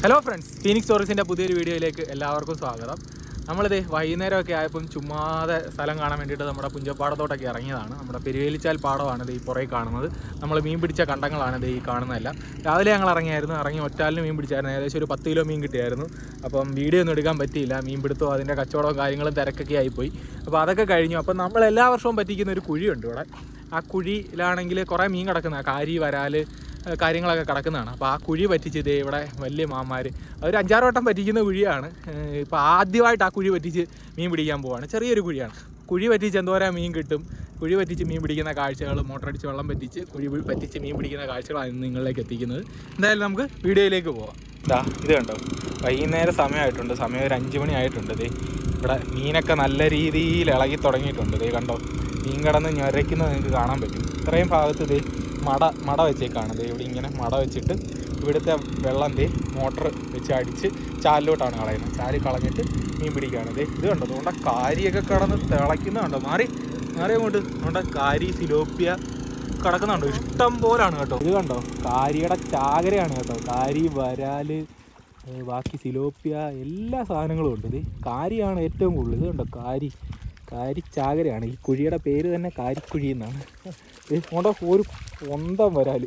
Hello friends, Phoenix ടൂറിസ്റ്റിൻ്റെ പുതിയൊരു വീഡിയോയിലേക്ക് എല്ലാവർക്കും സ്വാഗതം. നമ്മളിത് വൈകുന്നേരമൊക്കെ ആയപ്പം ചുമ്മാതെ സ്ഥലം കാണാൻ വേണ്ടിയിട്ട് നമ്മുടെ പുഞ്ചപ്പാടത്തോട്ടൊക്കെ ഇറങ്ങിയതാണ്. നമ്മുടെ പെരുവേലിച്ചാൽ പാടമാണ് ഈ പുറകെ കാണുന്നത്. നമ്മൾ മീൻ പിടിച്ച കണ്ടങ്ങളാണ് ഈ കാണുന്നതെല്ലാം. രാവിലെ ഞങ്ങൾ ഇറങ്ങി ഒറ്റാലിന് മീൻ പിടിച്ചായിരുന്നു. ഏകദേശം ഒരു 10 കിലോ മീൻ കിട്ടിയായിരുന്നു. അപ്പം വീഡിയോ ഒന്നും എടുക്കാൻ പറ്റിയില്ല. മീൻ പിടുത്തവും അതിൻ്റെ കച്ചവടവും കാര്യങ്ങളും തിരക്കൊക്കെ ആയിപ്പോയി. അപ്പോൾ അതൊക്കെ കഴിഞ്ഞു. അപ്പം നമ്മൾ എല്ലാ വർഷവും പറ്റിക്കുന്ന ഒരു കുഴിയുണ്ട് ഇവിടെ. ആ കുഴിയിലാണെങ്കിൽ കുറേ മീൻ കിടക്കുന്ന കാരി വരാൽ കാര്യങ്ങളൊക്കെ കിടക്കുന്നതാണ്. അപ്പോൾ ആ കുഴി പറ്റിച്ച് ഇതേ ഇവിടെ വലിയ മാമാർ ഒരു 5-6 വട്ടം പറ്റിക്കുന്ന കുഴിയാണ്. ഇപ്പോൾ ആദ്യമായിട്ട് ആ കുഴി പറ്റിച്ച് മീൻ പിടിക്കാൻ പോവാണ്. ചെറിയൊരു കുഴിയാണ്. കുഴി പറ്റിച്ച് എന്തോരം മീൻ കിട്ടും, കുഴി പറ്റിച്ച് മീൻ പിടിക്കുന്ന കാഴ്ചകൾ, മോട്ടറടിച്ച് വെള്ളം പറ്റിച്ച് കുഴി പറ്റിച്ച് മീൻ പിടിക്കുന്ന കാഴ്ചകളാണ് ഇന്ന് നിങ്ങളിലേക്ക് എത്തിക്കുന്നത്. എന്തായാലും നമുക്ക് വീഡിയോയിലേക്ക് പോവാം. ഇത് കണ്ടോ, വൈകുന്നേരം സമയമായിട്ടുണ്ട്. സമയം ഒരു 5 മണി ആയിട്ടുണ്ട്. ദേ ഇവിടെ മീനൊക്കെ നല്ല രീതിയിൽ ഇളകി തുടങ്ങിയിട്ടുണ്ട്. ദേ കണ്ടോ, മീൻ കിടന്ന് ഞൊരയ്ക്കുന്നത് നിങ്ങൾക്ക് കാണാൻ പറ്റും. ഇത്രയും ഭാഗത്ത് ദേ മട വെച്ചേക്കാണ്. ദേ ഇവിടെ ഇങ്ങനെ മട വെച്ചിട്ട് ഇവിടുത്തെ വെള്ളം ദേ മോട്ടർ വെച്ച് അടിച്ച് ചാലിലോട്ടാണ് കളയുന്നത്. ചാല് കളഞ്ഞിട്ട് മീൻ പിടിക്കുകയാണ്. ദേ ഇത് കണ്ടോ, അതുകൊണ്ട് കാരിയൊക്കെ കിടന്ന് തിളയ്ക്കുന്നുണ്ടോ, മാറി അങ്ങോട്ട് അതുകൊണ്ട് കാരി സിലോപ്പിയ കിടക്കുന്നുണ്ടോ, ഇഷ്ടം പോലാണ് കേട്ടോ. ഇത് കണ്ടോ, കാരിയുടെ ചാകരയാണ് കേട്ടോ. കാരി വരാല് ബാക്കി സിലോപ്പിയ എല്ലാ സാധനങ്ങളും ഉണ്ട്. ഇത് കാരിയാണ് ഏറ്റവും കൂടുതൽ. ഇത് കണ്ടോ, കാരി ചാകരയാണ്. ഈ കുഴിയുടെ പേര് തന്നെ കാരിക്കുഴി എന്നാണ്. അതുകൊണ്ട് ഒരു പൊന്തം വരാല്,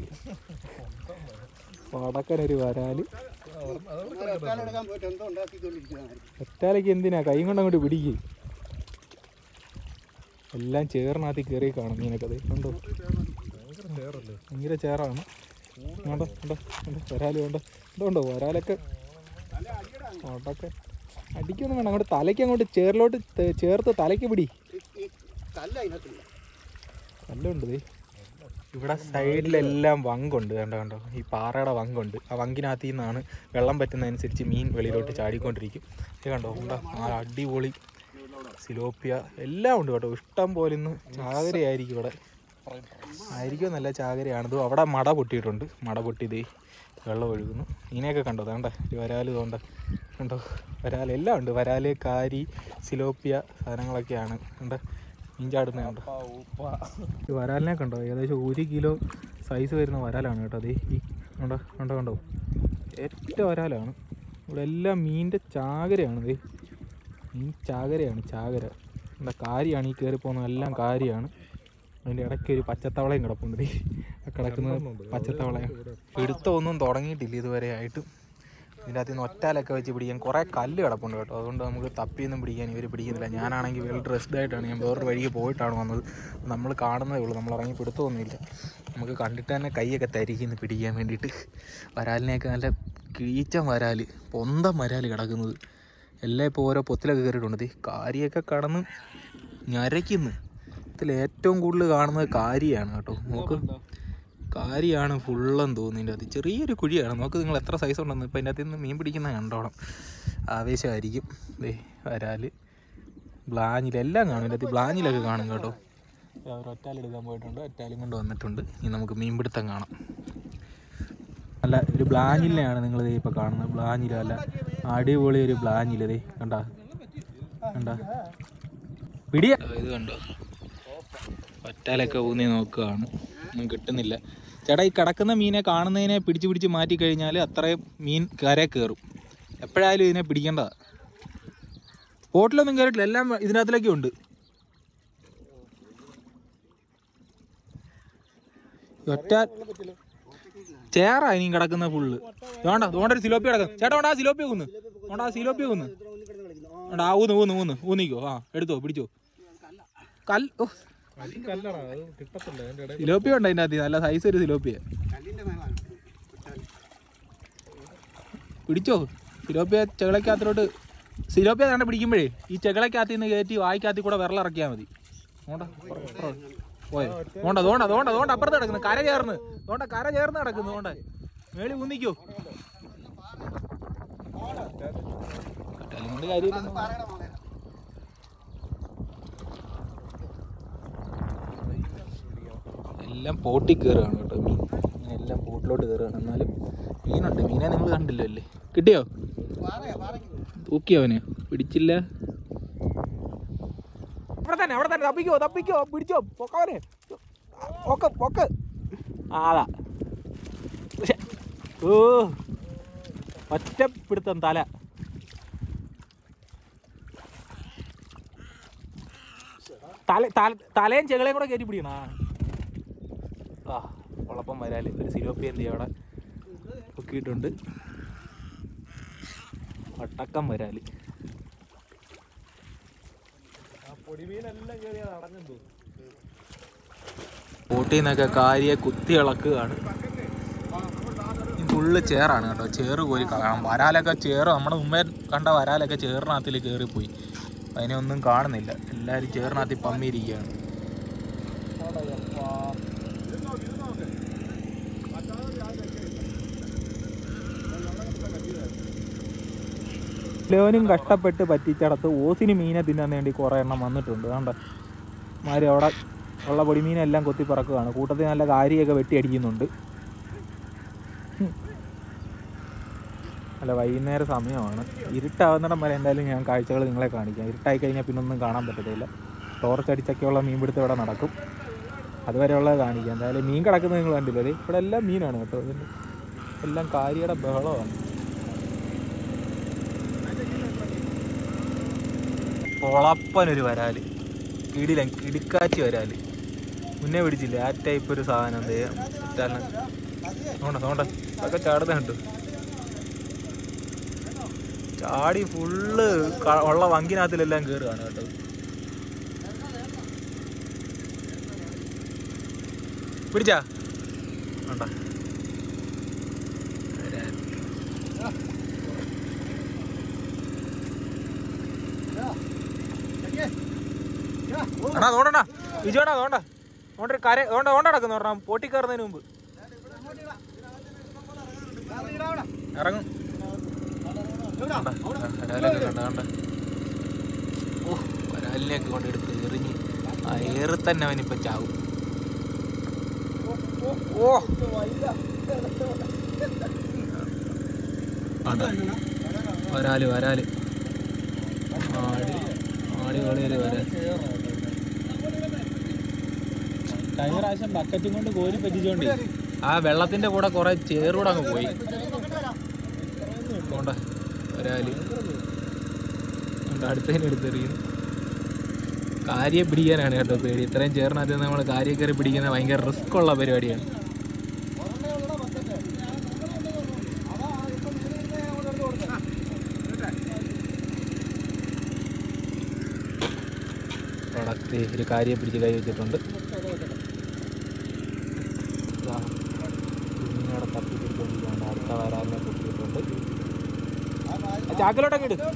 വടക്കനൊരു വരാല്. ഒറ്റാലേക്ക് എന്തിനാ കൈ കൊണ്ട് അങ്ങോട്ട് പിടിക്കുക. എല്ലാം ചേറിനകത്ത് കയറി കാണും മീനൊക്കെ. അത് കണ്ടോ, ഭയങ്കര ചേറാണ്. കണ്ടോ കണ്ടോ കണ്ടോ വരാല് കണ്ടോ. ഇതുണ്ടോ വരാലൊക്കെ വടക്കെ അടിക്കൊന്നും വേണം. അങ്ങോട്ട് തലയ്ക്ക് അങ്ങോട്ട് ചേറിലോട്ട് ചേർത്ത് തലയ്ക്ക് പിടി. കല്ലുണ്ട് ഇവിടെ സൈഡിലെല്ലാം വങ്കുണ്ട്. കണ്ടോ ഈ പാറയുടെ വങ്കുണ്ട്. ആ വങ്കിനകത്തു നിന്നാണ് വെള്ളം പറ്റുന്നതനുസരിച്ച് മീൻ വെളിയിലോട്ട് ചാടിക്കൊണ്ടിരിക്കും. ഇത് കണ്ടോ ഉണ്ടോ, ആ അടിപൊളി സിലോപ്പിയ എല്ലാം ഉണ്ട് കേട്ടോ. ഇഷ്ടം പോലെ ഇന്ന് ചാകരയായിരിക്കും ഇവിടെ. ആയിരിക്കും നല്ല ചാകരയാണിത്. അവിടെ മട പൊട്ടിയിട്ടുണ്ട്. മട പൊട്ടി ദേ വെള്ളം ഒഴുകുന്നു. മീനെയൊക്കെ കണ്ടോ, വേണ്ട വരാല് തോണ്ട കണ്ടോ, വരാൽ എല്ലാം ഉണ്ട്. വരാല്, കാരി, സിലോപ്പിയ സാധനങ്ങളൊക്കെയാണ് ഉണ്ട് മീൻ ചാടുന്നതുണ്ട്. ഈ വരാലിനെ കണ്ടോ, ഏകദേശം 1 കിലോ സൈസ് വരുന്ന വരാലാണ് കേട്ടോ. അതേ ഈ കണ്ടോ ഏറ്റവും വരാലാണ്. ഇവിടെ എല്ലാം മീനിൻ്റെ ചാകരയാണ്. ദേ മീൻ ചാകരയാണ്, ചാകര. എന്താ കാരിയാണ് ഈ കയറി പോകുന്നത്, എല്ലാം കാരിയാണ്. അതിൻ്റെ ഇടയ്ക്ക് ഒരു പച്ചത്തവളയും കിടപ്പുണ്ട്. കിടക്കുന്നത് പച്ചത്തവളയാണ്. പിടുത്തമൊന്നും തുടങ്ങിയിട്ടില്ല ഇതുവരെ ആയിട്ട്. ഇതിൻ്റെ അകത്ത് നിന്ന് ഒറ്റാലൊക്കെ വെച്ച് പിടിക്കാൻ കുറേ കല്ല് കിടപ്പുണ്ട് കേട്ടോ. അതുകൊണ്ട് നമുക്ക് തപ്പിയൊന്നും പിടിക്കാൻ ഇവർ പിടിക്കുന്നില്ല. ഞാനാണെങ്കിൽ വെൽ ഡ്രസ്ഡ് ആയിട്ടാണ്, ഞാൻ വേറൊരു വഴിക്ക് പോയിട്ടാണ് വന്നത്. നമ്മൾ കാണുന്നതേ ഉള്ളൂ, നമ്മൾ ഇറങ്ങി പിടുത്തമൊന്നുമില്ല. നമുക്ക് കണ്ടിട്ട് തന്നെ കൈയൊക്കെ തരിക്കുന്നു പിടിക്കാൻ വേണ്ടിയിട്ട്. വരാലിനെയൊക്കെ നല്ല കീച്ചൻ വരാൽ, പൊന്തം വരാൽ കിടക്കുന്നത്. എല്ലാം ഇപ്പോൾ ഓരോ പൊത്തിലൊക്കെ കയറിയിട്ടുണ്ട്. കാരിയൊക്കെ കടന്ന് ഞരയ്ക്കുന്നു. ഇതിൽ ഏറ്റവും കൂടുതൽ കാണുന്നത് കാരിയാണ് കേട്ടോ. നമുക്ക് കാരിയാണ് ഫുള്ളെന്ന് തോന്നുന്നതിൻ്റെ അത്. ചെറിയൊരു കുഴിയാണ്. നമുക്ക് നിങ്ങൾ എത്ര സൈസ് ഉണ്ടെന്ന് ഇപ്പോൾ അതിൻ്റെ അകത്ത് നിന്ന് മീൻ പിടിക്കുന്ന കണ്ടോണം. ആവേശമായിരിക്കും. വരാല്, ബ്ലാഞ്ഞിൽ എല്ലാം കാണും. ഇതിൻ്റെ അകത്ത് ബ്ലാഞ്ഞിലൊക്കെ കാണും കേട്ടോ. അവർ ഒറ്റാലെടുക്കാൻ പോയിട്ടുണ്ട്, ഒറ്റാലും കൊണ്ട് വന്നിട്ടുണ്ട്. ഇനി നമുക്ക് മീൻ പിടുത്തം കാണാം. അല്ല, ഒരു ബ്ലാഞ്ഞിലിനെയാണ് നിങ്ങൾ ഇപ്പോൾ കാണുന്നത്. ബ്ലാഞ്ഞിലല്ല, അടിപൊളി ഒരു ബ്ലാഞ്ഞിൽ. കണ്ടാ പിടിയ. ഇത് കണ്ടോ, ഒറ്റാലൊക്കെ ഊന്നി നോക്കുകയാണ്, ഒന്നും കിട്ടുന്നില്ല. ചേട്ടാ, ഈ കിടക്കുന്ന മീനെ കാണുന്നതിനെ പിടിച്ച് മാറ്റി കഴിഞ്ഞാൽ അത്രയും മീൻ കര കയറും. എപ്പോഴായാലും ഇതിനെ പിടിക്കേണ്ടതാണ്. ബോട്ടിലൊന്നും കയറിയിട്ടില്ല, എല്ലാം ഇതിനകത്തിലൊക്കെ ഉണ്ട്. ഒറ്റ ചേറാ ഇനിയും കിടക്കുന്ന ഫുള്ള്. അതുകൊണ്ടൊരു സിലോപ്പി കിടക്കും. ചേട്ടാ കൊണ്ട് ആ സിലോപ്പിയ കൊന്ന്, ആ ഊന്നിക്കോ. ആ എടുത്തോ, പിടിച്ചോ. സിലോപ്പിയ ഉണ്ട് അതിൻ്റെ അകത്ത്, നല്ല സൈസ് ഒരു സിലോപ്പിയ. പിടിച്ചോ സിലോപ്പിയ. ചെകളക്കകത്തിലോട്ട് സിലോപ്പിയ കണ്ട പിടിക്കുമ്പോഴേ ഈ ചെകളക്കകത്ത് നിന്ന് കയറ്റി വായിക്കകത്തിൽ കൂടെ വിരലിറക്കിയാൽ മതി. പോയോ തോണ്ട അപ്പുറത്ത് കിടക്കുന്നു. കര ചേർന്ന് കിടക്കുന്നു. തോണ്ട മേളി ഊന്നിക്കോ. കൊണ്ട് കാര്യം എല്ലാം പോട്ടിൽ കയറുകയാണ് കേട്ടോ മീൻ. അങ്ങനെ എല്ലാം പോട്ടിലോട്ട് കയറുകയാണ്. എന്നാലും മീനുണ്ട്. മീനെ നിങ്ങൾ കണ്ടില്ലോ അല്ലേ. കിട്ടിയോ? തൂക്കിയോ അവന്? പിടിച്ചില്ല. അവിടെ തന്നെ തപ്പിക്കോ പിടിച്ചോ. പൊക്കവനെ പൊക്ക്. ആളാ. ഓ ഒറ്റപ്പിടുത്തം തല. തലയും ചെകളയും കൂടെ കയറ്റി പിടിക്കണ. ആ കുഴപ്പം വരാല്. ഒരു സിലോപ്പി എന്ത് അവിടെ പൊക്കിയിട്ടുണ്ട്. ഒട്ടക്കം വരാല്. ബോട്ടിൽ നിന്നൊക്കെ കാരിയെ കുത്തി ഇളക്കുകയാണ്. ഫുള്ള് ചേറാണ് കേട്ടോ. ചേറ് കോരി കാണാം. വരാലൊക്കെ ചേറ് നമ്മുടെ മുമ്പേ കണ്ട വരാലൊക്കെ ചേറിനകത്തിൽ കയറിപ്പോയി. അതിനെ ഒന്നും കാണുന്നില്ല. എല്ലാവരും ചേറിനകത്ത് പമ്മിയിരിക്കുകയാണ്. ലോനും കഷ്ടപ്പെട്ട് പറ്റിച്ചടത്ത് ഓസിന് മീനെ തിന്നാൻ വേണ്ടി കുറേ എണ്ണം വന്നിട്ടുണ്ട്. കണ്ട മാതിരി അവിടെ ഉള്ള പൊടിമീനെല്ലാം കൊത്തിപ്പറക്കുകയാണ്. കൂട്ടത്തിൽ നല്ല കാരിയൊക്കെ വെട്ടിയടിക്കുന്നുണ്ട്. അല്ല വൈകുന്നേര സമയമാണ്. ഇരുട്ടാവുന്നിടം വരെ എന്തായാലും ഞാൻ കാഴ്ചകൾ നിങ്ങളെ കാണിക്കാം. ഇരുട്ടായി കഴിഞ്ഞാൽ പിന്നെ ഒന്നും കാണാൻ പറ്റത്തില്ല. ടോർച്ച് അടിച്ചൊക്കെയുള്ള മീൻപിടുത്തം ഇവിടെ നടക്കും. അതുവരെയുള്ളത് കാണിക്കാം. എന്തായാലും മീൻ കിടക്കുന്നത് നിങ്ങൾ കണ്ടില്ലേ? ഇവിടെ എല്ലാം മീനാണ് കേട്ടോ. ഇതിൻ്റെ എല്ലാം കാരിയുടെ ബഹളമാണ്. പൊളപ്പനൊരു വരാല്, കിടിക്കാച്ചി വരാല്. മുന്നേ പിടിച്ചില്ലേ ആ ടൈപ്പ് ഒരു സാധനം. എന്ത് ചെയ്യാം സോണ്ട അതൊക്കെ ചാടുന്ന കണ്ടു. ചാടി ഫുള്ള് ഉള്ള വങ്കിനകത്തിലെല്ലാം കയറുകയാണ് കേട്ടോ. പിടിച്ചാ വേണ്ട. അണ്ണാ തോണ്ടണ്ണാ വിജയോടാ തോണ്ട തോണ്ട കര തോണ്ട തോണ്ട നടക്കുന്നു പറഞ്ഞാൽ പോട്ടി കയറുന്നതിന് മുമ്പ് ഇറങ്ങും. വരാലൊക്കെ കണ്ട കണ്ട. ഓ വരാലിനെയൊക്കെ കൊണ്ടെടുത്ത് എറിഞ്ഞ് ആ ഏറി തന്നെ അവനിപ്പം ചാവും. ഓ വരാല് വരാല് ആടി കളിയൊരു വരാൽ. കഴിഞ്ഞ പ്രാവശ്യം ബക്കറ്റും കൊണ്ട് കോരി പറ്റിച്ചോണ്ടേ ആ വെള്ളത്തിന്റെ കൂടെ കുറെ ചേറൂടെ അങ്ങ് പോയി. പോണ്ട വരാല് അടുത്തതിന് എടുത്തെറിയുന്നു. കാരിയെ പിടിക്കാനാണ് കേട്ടോ പേടി. ഇത്രയും ചേർന്നതിൽ നമ്മൾ കാരിയെ കയറി പിടിക്കുന്ന ഭയങ്കര റിസ്ക് ഉള്ള പരിപാടിയാണ്. ഒരു കാരിയെ പിടിച്ച് കൈ വെച്ചിട്ടുണ്ട്. കുഞ്ഞിനോടെ തപ്പി പിടിച്ചോണ്ടിരിക്കുകയാണ്. അടുത്ത വരാലിനെ പൊട്ടിയിട്ടുണ്ട്. ചാക്കിലോട്ടൊക്കെ ഇട്.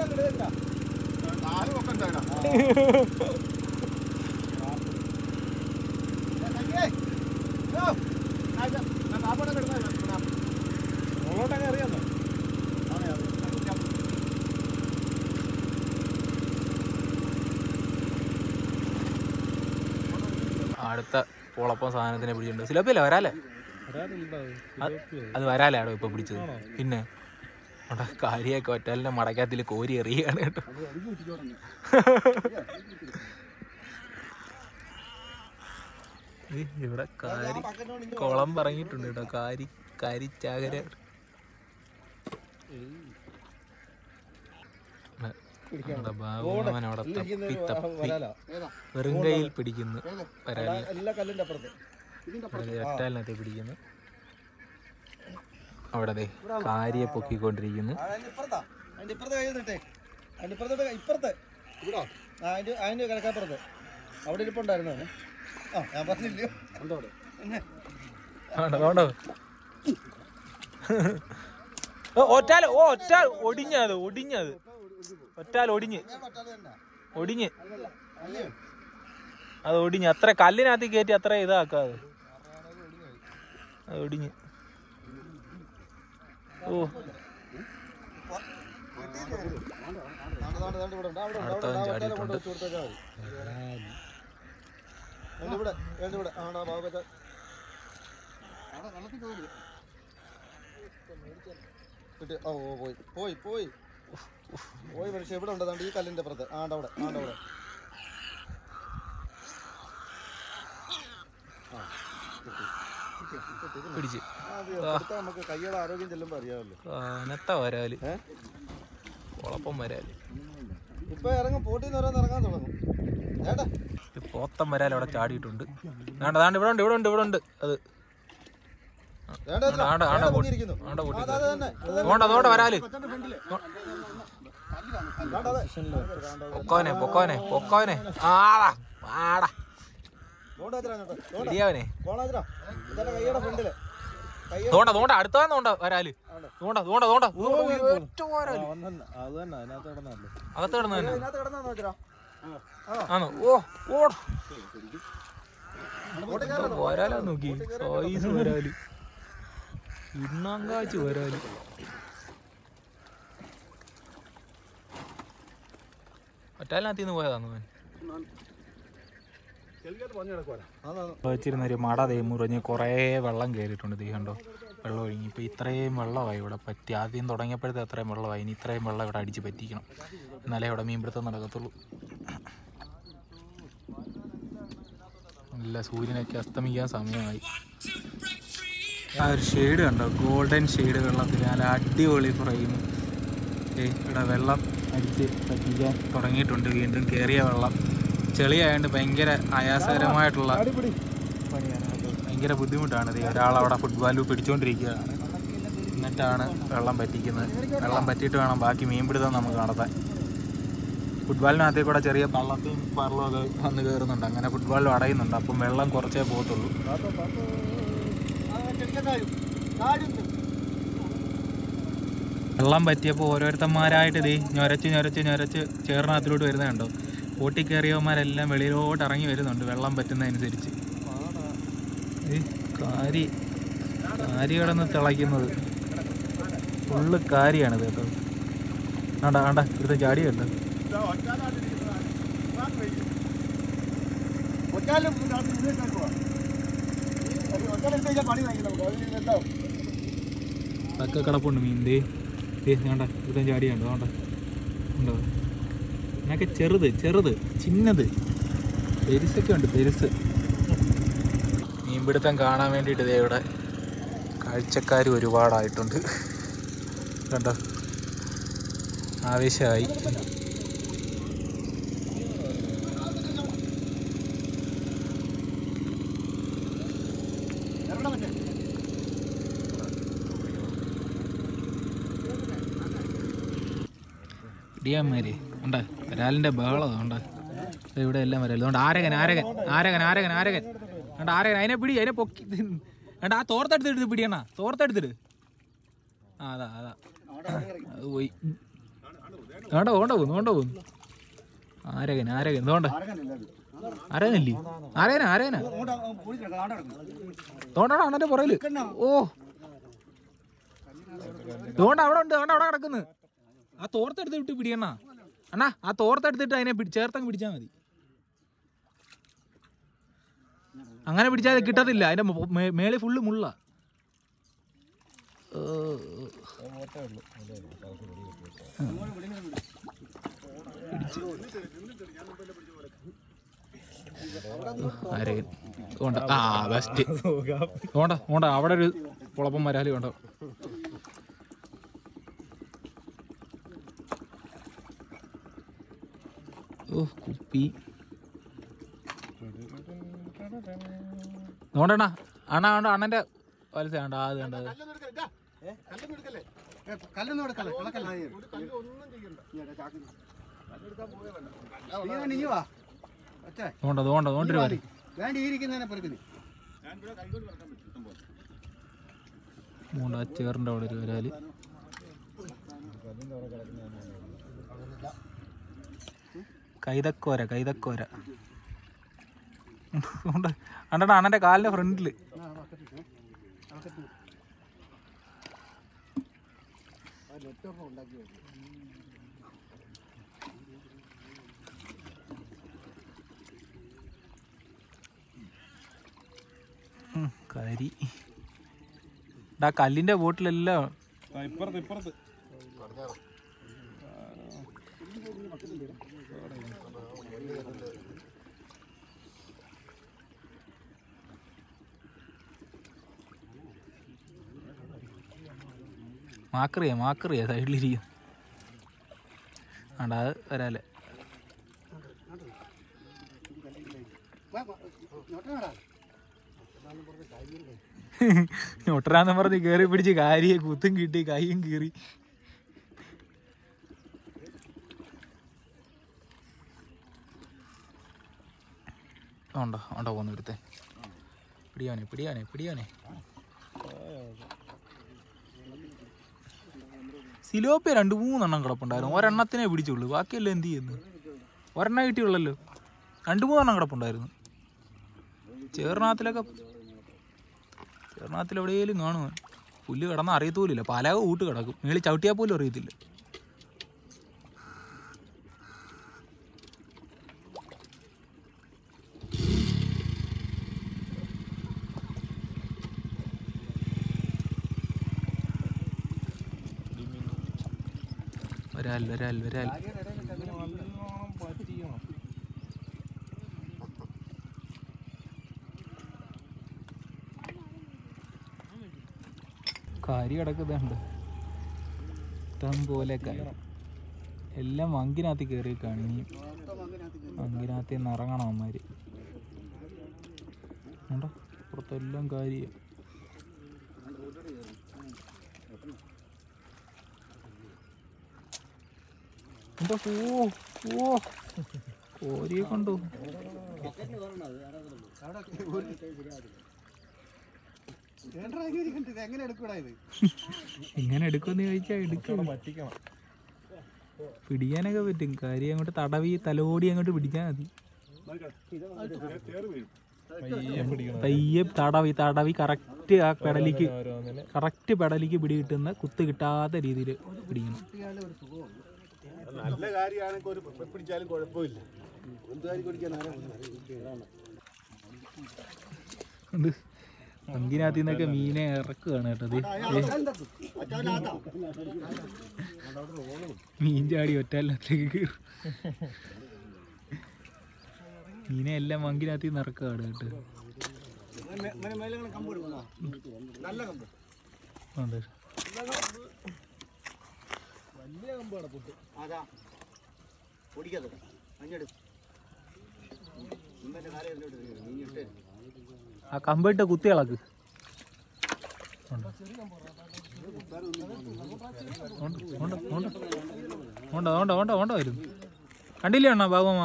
അടുത്ത പൊളപ്പം സാധനത്തിനെ പിടിച്ചിട്ടുണ്ട്. സിലോപ്പിയല്ലേ വരാലേ? അത് വരാലാണോ ഇപ്പൊ പിടിച്ചത്? പിന്നെ അവിടെ കാരിയൊക്കെ ഒറ്റലിന്റെ മടക്കാത്തിൽ കോരി എറിയാണ് കേട്ടോ. ഇവിടെ കാരി കുളം പറഞ്ഞിട്ടുണ്ട് കേട്ടോ. കാരിച്ചാകര ബാബുമാൻ അവിടെ തപ്പി തപ്പി വെറും കയ്യിൽ പിടിക്കുന്നു. ഒറ്റാലിനകത്ത് പിടിക്കുന്നു. അവിടെ കാരിയെ പൊക്കിക്കൊണ്ടിരിക്കുന്നു. ഒറ്റാൽ ഒടിഞ്ഞത് ഒടിഞ്ഞ് അത് ഒടിഞ്ഞ് അത്ര കല്ലിനകത്ത് കയറ്റി അത്ര ഇതാക്കാതെ അത് ഒടിഞ്ഞ്. ഓ അടുത്തവൻ ചാടിയിട്ടുണ്ട്. പോയി പക്ഷെ എവിടെ ഉണ്ട്? ഈ കല്ലിന്റെ പുറത്ത് ആണ്ടവിടെ പിടിച്ച് നമുക്ക് കൈയുടെ ആരോഗ്യം ചെല്ലുമ്പോ അറിയാമല്ലോ. നെത്ത വരാല്, കുഴപ്പം വരാല്. ഇപ്പൊ ഇറങ്ങും, പോട്ടിന്ന് ഓരോന്ന് ഇറങ്ങാൻ തുടങ്ങും. പോത്തം വരാൽ അവിടെ ചാടിയിട്ടുണ്ട്. ഇവിടെ ഉണ്ട്, ഇവിടെ ഉണ്ട്, ഇവിടെ ഉണ്ട്. അത് വരാല്. പൊക്കോനെ പൊക്കോനെ പൊക്കോനെ. ആടാ ആടാ ഇടിയാവനെ. തോണ്ട തോണ്ട അടുത്താന്നോണ്ട വരാല്. തോണ്ട തോണ്ട തോണ്ട അകത്ത് കിടന്നു തന്നെ ആണോ? ഓ ഓട വരാലാ നോക്കി, സൈസ് വരാല്, ഇണ്ണാങ്കാച്ച് വരാല്. ഒറ്റാലിനകത്തിന്ന് പോയതാന്ന് വെച്ചിരുന്നൊരു മട മുറിഞ്ഞ് കുറേ വെള്ളം കയറിയിട്ടുണ്ട്. തീ കണ്ടോ, വെള്ളം ഒഴുങ്ങി. ഇപ്പോൾ ഇത്രയും വെള്ളമായി ഇവിടെ പറ്റി. ആദ്യം തുടങ്ങിയപ്പോഴത്തെ അത്രയും വെള്ളമായി. ഇനി ഇത്രയും വെള്ളം ഇവിടെ അടിച്ച് പറ്റിക്കണം, എന്നാലേ ഇവിടെ മീൻപിടുത്തം നടക്കത്തുള്ളൂ. നല്ല സൂര്യനൊക്കെ അസ്തമിക്കാൻ സമയമായി. ആ ഒരു ഷെയ്ഡ് കണ്ടോ, ഗോൾഡൻ ഷെയ്ഡ് വെള്ളത്തിൽ, നല്ല അടിപൊളി ഫ്രെയിം. ഇവിടെ വെള്ളം അടിച്ച് പറ്റിക്കാൻ തുടങ്ങിയിട്ടുണ്ട്. വീണ്ടും കയറിയ വെള്ളം ചെളിയായതുകൊണ്ട് ഭയങ്കര ആയാസകരമായിട്ടുള്ള പണിയാണ്, ഭയങ്കര ബുദ്ധിമുട്ടാണ്. ഒരാളവിടെ ഫുട്ബോൾ പിടിച്ചുകൊണ്ടിരിക്കുകയാണ്, എന്നിട്ടാണ് വെള്ളം പറ്റിക്കുന്നത്. വെള്ളം പറ്റിയിട്ട് വേണം ബാക്കി മീൻപിടുത്തം നമുക്ക് നടത്താൻ. ഫുട്ബോളിനകത്തേക്ക് കൂടെ ചെറിയ പള്ളത്തും പറലും ഒക്കെ വന്ന് കയറുന്നുണ്ട്. അങ്ങനെ ഫുട്ബോളിൽ അടയുന്നുണ്ട്. അപ്പം വെള്ളം കുറച്ചേ പോകത്തുള്ളൂ. വെള്ളം പറ്റിയപ്പോൾ ഓരോരുത്തന്മാരായിട്ട് ഇത് ഞൊരച്ച് ഞൊരച്ച് ഞൊരച്ച് ചേറിനകത്തിലോട്ട് വരുന്നത് കണ്ടോ. ഓട്ടിക്കയറിയവന്മാരെല്ലാം വെളിയിലോട്ട് ഇറങ്ങി വരുന്നുണ്ട് വെള്ളം പറ്റുന്നതനുസരിച്ച്. കാരി കിടന്ന് തിളയ്ക്കുന്നത് ഫുള്ള് കാരിയാണിത് കേട്ടോ. ആണ്ടാ ആണ്ടാ ഇവിടുത്തെ ചാടിയുണ്ട്. തക്ക കിടപ്പുണ്ട് മീൻ. വേണ്ട ഇവിടുത്തെ ചാടിയുണ്ടോ, വേണ്ട ഉണ്ടോ. എന്നൊക്കെ ചെറുത് ചെറുത് ചിന്നത് പെരുസൊക്കെ ഉണ്ട്, പെരുസ്. മീൻപിടുത്തം കാണാൻ വേണ്ടിയിട്ട് ഇതേ ഇവിടെ കാഴ്ചക്കാർ ഒരുപാടായിട്ടുണ്ട് കണ്ടോ. ആവേശമായി. ഇടിയാന്മാര് ഉണ്ട്, വരാലിൻ്റെ ബഹളം ഉണ്ട് ഇവിടെ എല്ലാം വരാലും. അതുകൊണ്ട് ആരകൻ ആരകൻ ആരകൻ ആരകൻ ആരകൻ കണ്ട, ആരകൻ. അതിനെ പിടി, അതിനെ പൊക്കി കണ്ട. ആ തോർത്തെടുത്തിട്ട് പിടിയണ, തോർത്തെടുത്തിട്ട്. ആ അതാ അതാ അത് പോയി. വേണ്ട വേണ്ട പോകുന്നു, വേണ്ട പോകുന്നു. ആരകൻ ആരകൻ തോണ്ട, ആരകനല്ലേ, ആരകന ആരകന തോണ്ടാണോ അണ്ണൻ്റെ പുറകില്. ഓ തോണ്ട അവിടെ ഉണ്ട്, അവിടെ അവിടെ കിടക്കുന്നു. ആ തോർത്തെടുത്ത് വിട്ട് പിടിയണ്ണ അണ്ണാ, ആ തോർത്തെടുത്തിട്ട് അതിനെ ചേർത്തങ്ങ് പിടിച്ചാൽ മതി. അങ്ങനെ പിടിച്ചാൽ കിട്ടത്തില്ല, അതിന്റെ മേളിൽ ഫുള്ള് മുള്ള. ആ ബെസ്റ്റ്. ഓണ്ട ഓണ്ട അവിടെ ഒരു കുളപ്പം വരാല് വേണ്ട. ഓ കുപ്പി നോണ്ടണ്ണ അണ്ണ കണ്ടോ, അണ്ണന്റെ വലസ കണ്ടോ. അത് കണ്ടത് നോണ്ട നോണ്ട നോണ്ടൊരു വര. മൂണ്ട ചേറിന്റെ അവിടെ ഒരു വരാല്. കൈതക്കോര കൈതക്കോര അണ്ണാ അണ്ണന്റെ കാലിന്റെ ഫ്രണ്ടില്. കരി കല്ലിന്റെ ബോട്ടിലെല്ലാം ഇപ്പുറത്ത് മാക്കറിയാ സൈഡിലിരിക്കും. ആണ്ടാ അത് വരാല്ലേ. ഒട്ടരാന്ന് പറഞ്ഞ് കയറി പിടിച്ച് കാരിയെ കുത്തും കിട്ടി, കൈയും കീറി. ഉണ്ടോ പോന്നു എടുത്തേ. പിടിയാനെ. സിലോപ്പിയ 2-3 കിടപ്പുണ്ടായിരുന്നു. ഒരെണ്ണത്തിനെ പിടിച്ചുള്ളൂ, ബാക്കിയെല്ലാം എന്ത് ചെയ്യുന്നു? ഒരെണ്ണം കിട്ടിയുള്ളല്ലോ, 2-3 കിടപ്പുണ്ടായിരുന്നു. ചേർനാത്തിലെവിടെയെങ്കിലും കാണുമോ? പുല്ല് കിടന്നാൽ അറിയത്തോലില്ല, പലക കൂട്ട് കിടക്കും, മേളിൽ ചവിട്ടിയാൽ പോലും അറിയത്തില്ല. വരാൽ കാരി കിടക്കുന്നുണ്ട് ഇഷ്ടം പോലെ. കാര്യം എല്ലാം വങ്കിനകത്ത് കയറിയേക്കാണ്. ഇനി വങ്കിനകത്ത് നിന്ന് ഇറങ്ങണം അവന്മാര്. ഉണ്ടോ പുറത്തെല്ലാം കാര്യം. എന്താ കോരിയെ കൊണ്ടു. എങ്ങനെ എടുക്കുമെന്ന് ചോദിച്ചാ എടുക്കണം. പിടിക്കാനൊക്കെ പറ്റും. കാര്യം അങ്ങോട്ട് തടവി തലോടി അങ്ങോട്ട് പിടിച്ചാൽ മതി. പയ്യെ തടവി കറക്റ്റ് ആ പെടലിക്ക് പിടി കിട്ടുന്ന, കുത്ത് കിട്ടാത്ത രീതിയിൽ പിടിക്കണം. നല്ല കാര്യമാണെങ്കിൽ പിടിച്ചാലും കുഴപ്പമില്ല. അങ്കിനകത്ത് നിന്നൊക്കെ മീനെ ഇറക്കുകയാണ് കേട്ടത്. മീൻ ചാടി ഒറ്റയിലേക്ക് കയറും. മീനെ എല്ലാം അങ്കിനകത്ത് നിന്ന് ഇറക്കുകയാണ് കേട്ടോ. ആ കമ്പിട്ട് കുത്തികളക്ക്. വരുന്നു കണ്ടില്ലേ അണ്ണാ ബാബുമ്മ?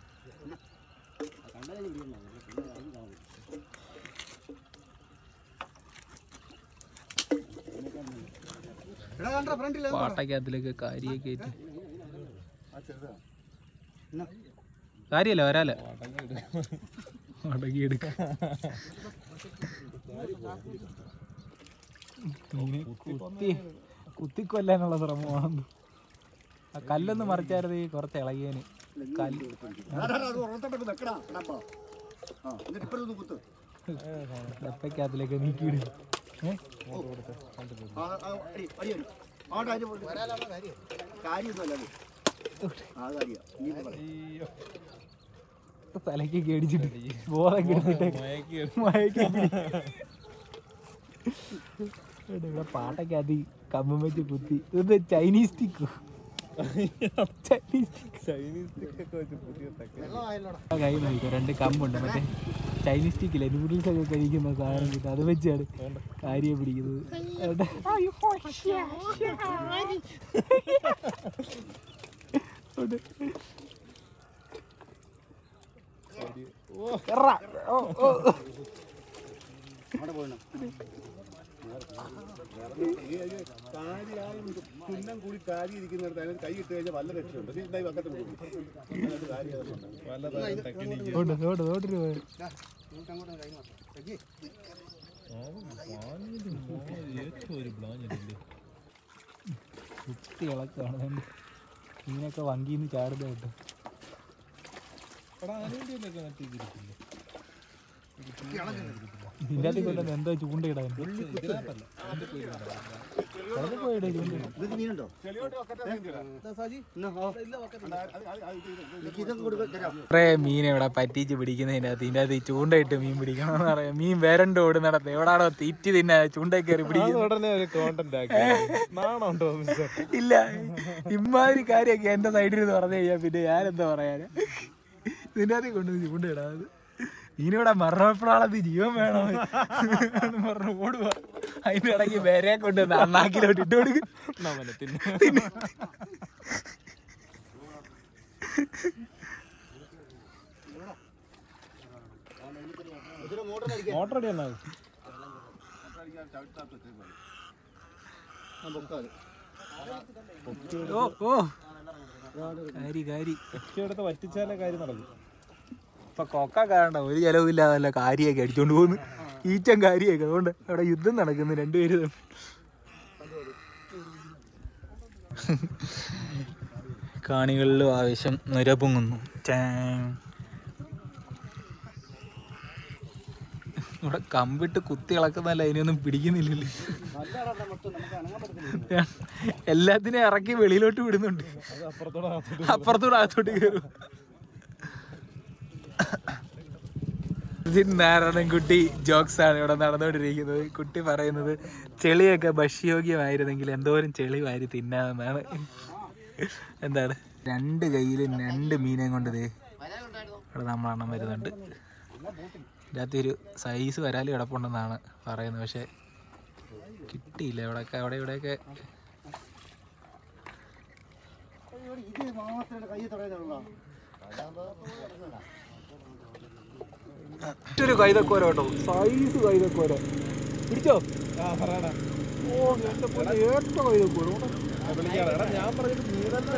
പാട്ടക്കകത്തിലേക്ക് കാരിയെ കയറ്റി. കാര്യല്ല വരാല അടങ്ങിയെടുക്ക. കുത്തിക്കൊല്ലാനുള്ള ശ്രമമാണ്. ആ കല്ലൊന്ന് മറിച്ചായിരുന്നു കുറച്ച് ഇളകിയേന്. കല്ലൊക്കെ നീക്കിയിടും. തലക്ക് കേടിച്ചിട്ട് ബോധം കെടുത്തിട്ട് ഇവിടെ പാട്ടക്കകത്ത് കമ്പം വെച്ച് കുത്തി. ഇത് ചൈനീസ് സ്റ്റിക്ക്. കൈ നോക്കിക്കോ, 2 കമ്പുണ്ട്. മറ്റേ ചൈനീസ് സ്റ്റിക്കില്ലേ, നൂഡിൽസ് ഒക്കെ കഴിക്കുന്ന സാധനം കിട്ടും. അത് വെച്ചാണ് കാരിയെ പിടിക്കുന്നത്. കുന്നം കൂടി കാരി ഇരിക്കുന്നിടത്ത് അതിന് കൈ ഇട്ട് കഴിഞ്ഞാൽ വല്ല രക്ഷയുണ്ട്. കുത്തി ഇളക്കാണ് മീനൊക്കെ വങ്കിന്ന് ചാടുന്ന കേട്ടോ. ഇതിൻ്റെ അകത്ത് കൊണ്ടുവന്ന് എന്താ ചൂണ്ടയിടാൻ കുറേ മീൻ ഇവിടെ പറ്റിച്ച് പിടിക്കുന്നതിൻ്റെ അകത്ത് ഇതിൻ്റെ അകത്ത് ചൂണ്ടയിട്ട് മീൻ പിടിക്കണമെന്ന് പറയാം. മീൻ വരണ്ട് ഓടുന്നിടത്ത് എവിടാണോ തീറ്റി തിന്നാ ചൂണ്ട കയറി പിടിക്കുന്നത്. ഇല്ല, ഇമ്മാതിരി കാര്യമൊക്കെ എന്റെ സൈഡിൽ നിന്ന് പറഞ്ഞു കഴിഞ്ഞാൽ പിന്നെ ഞാനെന്താ പറയാന്. ഇതിൻ്റെ അകത്ത് കൊണ്ടുവന്ന് ചൂണ്ടയിടാത് മീനിവിടെ മരണപ്പെടാളത് ജീവൻ വേണോ പറഞ്ഞു ഓടുക. അതിൻ്റെ ഇടയ്ക്ക് വരെ കൊണ്ടുവന്ന് അണ്ണാക്കിലോട്ട് ഇട്ട് കൊടുക്കും. മോട്ടർ അടിയാ വറ്റിച്ചാലേ കാര്യം നടക്കും. ഇപ്പൊ കൊക്ക കാണണ്ട, ഒരു ചെലവില്ലാതല്ല കാര്യയൊക്കെ അടിച്ചോണ്ട് പോകുന്നു. ഈച്ചൻ കാര്യയൊക്കെ അതുകൊണ്ട് അവിടെ യുദ്ധം നടക്കുന്നു രണ്ടുപേരും. കാണികളിലും ആവശ്യം നിരപൊങ്ങുന്നു. ഇവിടെ കമ്പിട്ട് കുത്തി ഇളക്കുന്നല്ല, അതിനൊന്നും പിടിക്കുന്നില്ലല്ലോ. എല്ലാത്തിനും ഇറക്കി വെളിയിലോട്ട് വിടുന്നുണ്ട്. അപ്പുറത്തോടെ അകത്തോട്ട് കയറും. നാരായണൻകുട്ടി ജോക്സ് ആണ് ഇവിടെ നടന്നുകൊണ്ടിരിക്കുന്നത്. കുട്ടി പറയുന്നത് ചെളിയൊക്കെ ഭക്ഷ്യയോഗ്യമായിരുന്നെങ്കിൽ എന്തോരം ചെളി വാരി തിന്നാമെന്നാണ്. എന്താണ്, 2 കയ്യിലും 2 മീനെ കൊണ്ട് ഇവിടെ നമ്മളെണ്ണം വരുന്നുണ്ട്. ഇതിനകത്തൊരു സൈസ് വരാല് കിടപ്പുണ്ടെന്നാണ് പറയുന്നത്, പക്ഷെ കിട്ടിയില്ല. ഇവിടെയൊക്കെ മറ്റൊരു കൈതക്കോര കേട്ടോ, സൈസ് കൈതക്കോര. പിടിച്ചോ? ഓ എന്റെ ഏറ്റ കൈതക്കോര. ഞാൻ പറഞ്ഞിട്ട്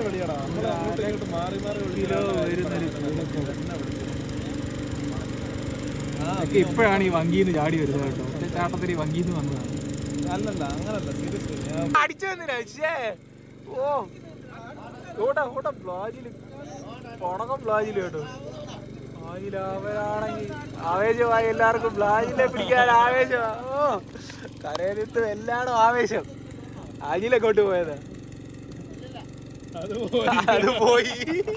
ഇപ്പോഴാണ് ഈ വങ്കീന്ന് ചാടി വരുന്നത് കേട്ടോ. ചാട്ടത്തിൽ വങ്കീന്ന് വന്നതാണ്. അല്ലല്ല അങ്ങനല്ല, അടിച്ചു വന്നില്ല. ഓ ഓടാ ബ്ലാജില് പണകം ബ്ലാജില് കേട്ടോ. അവരാണെങ്കിൽ ആവേശമായി, എല്ലാവർക്കും ബ്ലാജിലെ പിടിക്കാൻ ആവേശമാ. ഓ കരയിലിട്ട് എല്ലാടും ആവേശം. ആജിലെങ്ങോട്ട് പോയത്? അത് പോയി.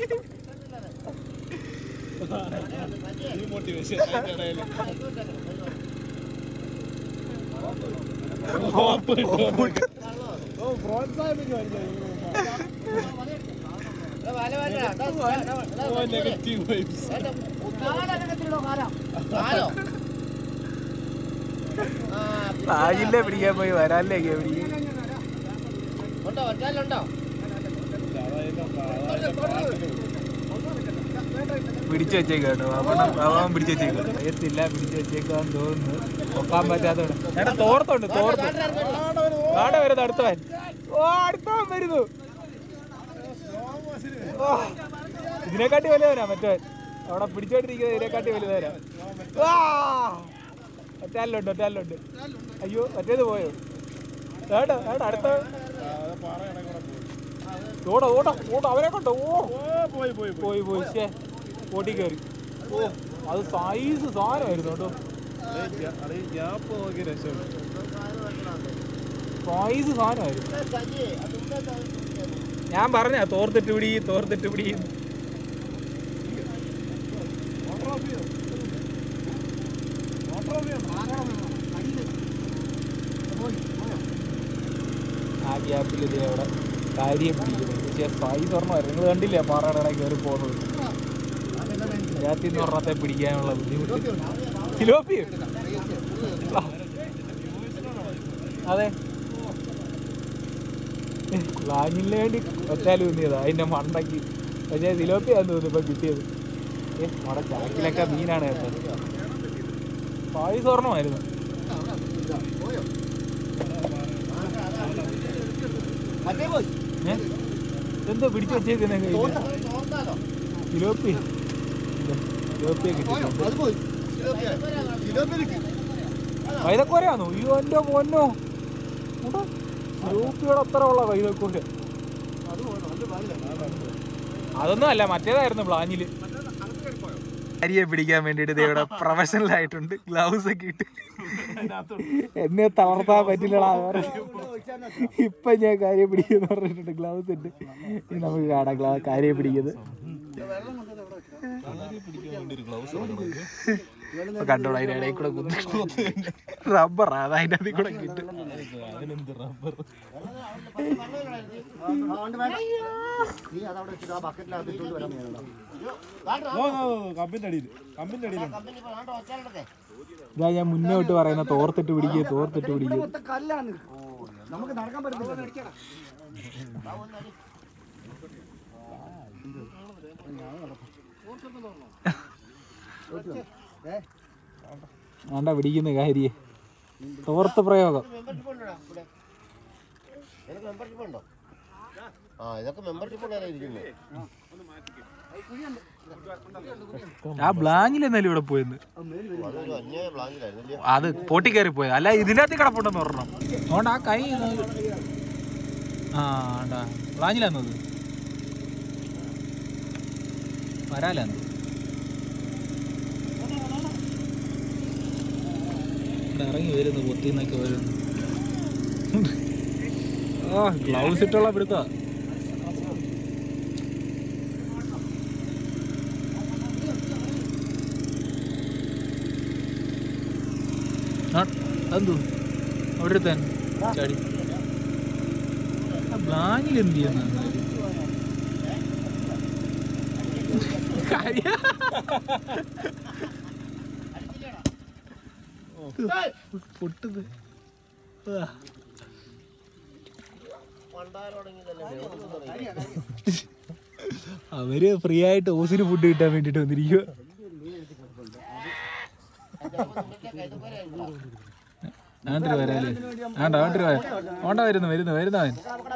ആജിലെ പിടിക്കാൻ പോയി വരാനിലേക്ക് പിടിച്ചു വെച്ചേക്ക് കേട്ടോ. അവൻ പിടിച്ചു വെച്ചേക്ക് അറിയത്തില്ല, പിടിച്ചു വെച്ചേക്കാന്ന് തോന്നുന്നു. ഒക്കാൻ പറ്റാത്തോടെ തോർത്തുണ്ട്. നാടെ വരുന്നു അടുത്തവൻ. ഓ അടുത്തവൻ വരുന്നു. ഓ ഇതിനെക്കാട്ടി വലുതവനാ മറ്റവൻ. അവിടെ പിടിച്ചോണ്ടിരിക്കുന്നത് ഇതിനെക്കാട്ടി വലുതവനാ. ഒറ്റാലുണ്ട്. അയ്യോ മറ്റേത് പോയോ? വേണ്ട അടുത്ത ഓടാ അവരെ കൊണ്ടോ. പോയി ഓട്ടി കയറി. ഓ അത് സൈസ് സാധനമായിരുന്നു കേട്ടോ. സൈസ് സാധനമായിരുന്നു. ഞാൻ പറഞ്ഞ തോർത്തിട്ട് പിടി. ആ ഗ്യാപ്പിൽ ഇത് അവിടെ കാര്യം പിടിക്കുന്നത്. സൈസ് ഒരെണ്ണമായിരുന്നു. നിങ്ങൾ കണ്ടില്ലേ പാറയുടെ കയറി പോകുന്നത്. രാത്രിന്ന് ഒരെണ്ണത്തെ പിടിക്കാനുള്ള ബുദ്ധിമുട്ട്. സിലോപ്പി അതെ ലാഞ്ഞിന് വേണ്ടി ഒറ്റാലും തോന്നിയതാ അതിന്റെ മണ്ടയ്ക്ക്. പക്ഷേ സിലോപ്പിയാന്ന് തോന്നുന്നു ഇപ്പൊ കിട്ടിയത്. നമ്മുടെ ചാക്കിലൊക്കെ മീനാണ് കേട്ടത്. സൈസ് ഒരെണ്ണമായിരുന്നു. എന്തോ പിടിച്ചു വെച്ചേക്കുന്ന സിലോപ്പിയെ കിട്ടി. കൈതക്കോരയാണോ? അയ്യോ എന്റെ പൊന്നോ, സിലോപ്പിയുടെ അത്ര ഉള്ള കൈതക്കോര. അതൊന്നും അല്ല, മറ്റേതായിരുന്നു പ്ലാഞ്ഞില്. കരിയെ പിടിക്കാൻ വേണ്ടിയിട്ട് ഇവിടെ പ്രൊഫഷണൽ ആയിട്ടുണ്ട്, ഗ്ലൗസ് ഒക്കെ ഇട്ട്. എന്നെ തളർത്താൻ പറ്റില്ലടാ. ഇപ്പൊ ഞാൻ കാര്യം പിടിക്കുന്ന പറഞ്ഞിട്ടുണ്ട്, ഗ്ലൗസ് ഉണ്ട്. ഇനി നമുക്ക് കാണാം കാര്യം പിടിക്കുന്നത്. കണ്ടോളൂ, അതിന്റെ ഇടയിൽ കൂടെ റബ്ബറാ, അത് അതിന്റെ അതിൽ കൂടെ കിട്ടും. ഇതാ ഞാൻ മുന്നോട്ട് പറയുന്ന, തോർത്തിട്ട് പിടിക്കുക, തോർത്തിട്ട് പിടിക്കുക. നമുക്ക് നടക്കാൻ പറ്റില്ല. വേണ്ട പിടിക്കുന്ന കാര്യ തോർത്ത് പ്രയോഗം. ആ ബ്ലാങ്ങിൽ എന്നാലും ഇവിടെ പോയെന്ന്, അത് പൊട്ടിക്കയറി പോയത്. അല്ല ഇതിനകത്ത് കിടപ്പുണ്ടെന്ന് പറഞ്ഞു. അതുകൊണ്ട് ആ കൈ ബ്ലാങ്ങിലാന്നത് വരാലാന്ന്. ഇറങ്ങി വരുന്നു, പൊത്തിന്നൊക്കെ വരുന്നു. ഗ്ലൗസ് ഇട്ടുള്ള പിടുത്ത. അതെന്തോ അവിടെ തന്നെ ചാടി. ബ്ലാങ്ങിൽ എന്ത് ചെയ്യുന്ന പൊട്ടത്. അവര് ഫ്രീ ആയിട്ട് ഓസിന് ഫുഡ് കിട്ടാൻ വേണ്ടിട്ട് വന്നിരിക്കുക. വരാല് ഓണ്ട വരുന്നവൻ.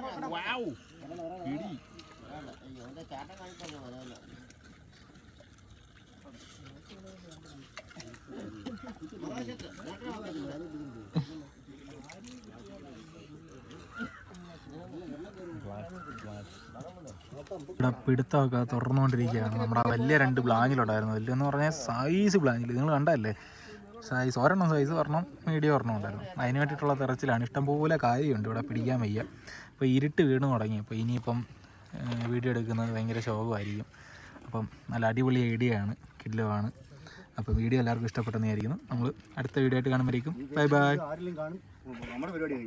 ഇവിടെ പിടുത്തമൊക്കെ തുറന്നുകൊണ്ടിരിക്കുകയാണ്. നമ്മുടെ വലിയ 2 ബ്ലാങ്ങിലുണ്ടായിരുന്നു. വലിയെന്ന് പറഞ്ഞാൽ സൈസ് ബ്ലാങ്ങിൽ നിങ്ങൾ കണ്ടല്ലേ, സൈസ് ഒരെണ്ണം, സൈസ് ഒരെണ്ണം, മീഡിയം ഒരെണ്ണം ഉണ്ടായിരുന്നു. അതിന് വേണ്ടിയിട്ടുള്ള തെരച്ചിലാണ്. ഇഷ്ടംപോലെ കാര്യമുണ്ട് ഇവിടെ, പിടിക്കാൻ വയ്യ. അപ്പോൾ ഇരുട്ട് വീണ് തുടങ്ങി. അപ്പോൾ ഇനിയിപ്പം വീഡിയോ എടുക്കുന്നത് ഭയങ്കര ശോകമായിരിക്കും. അപ്പം നല്ല അടിപൊളി ഐഡിയ ആണ്, കിഡിലുമാണ്. അപ്പോൾ വീഡിയോ എല്ലാവർക്കും ഇഷ്ടപ്പെട്ടെന്ന് വിചാരിക്കുന്നു. നമ്മൾ അടുത്ത വീഡിയോ ആയിട്ട് കാണുമ്പോഴേക്കും ബൈ ബൈ.